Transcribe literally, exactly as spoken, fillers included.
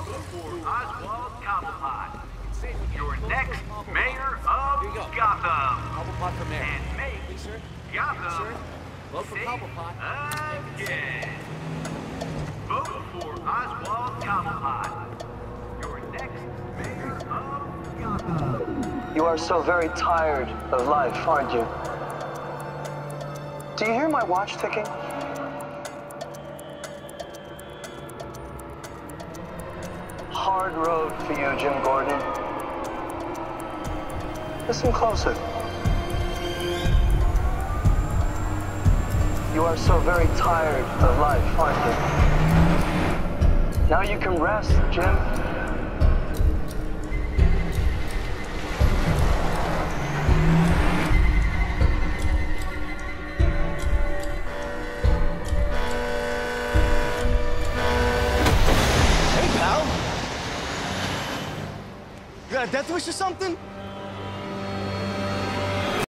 Oswald Cobblepot, your next mayor of Gotham. Cobblepot for mayor. And make Please, sir. Gotham Sir, vote for safe Cobblepot. again. Vote for Oswald Cobblepot, your next mayor of Gotham. You are so very tired of life, aren't you? Do you hear my watch ticking? Hard road for you, Jim Gordon. Listen closer. You are so very tired of life, aren't you? Now you can rest, Jim. You got a death wish or something?